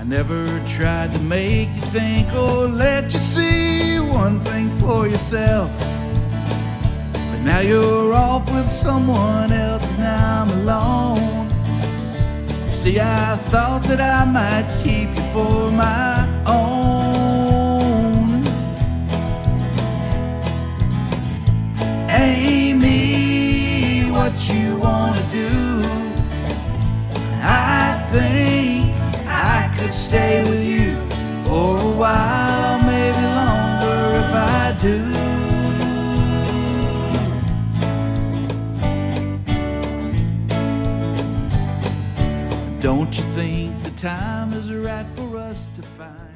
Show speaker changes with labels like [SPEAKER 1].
[SPEAKER 1] never tried to make you think or let you see one thing for yourself. But now you're off with someone else and I'm alone. You see, I thought that I might keep you for my own. Amy, what you wanna do? I think I could stay with you for a while, maybe longer if I do. Don't you think the time is right for us to find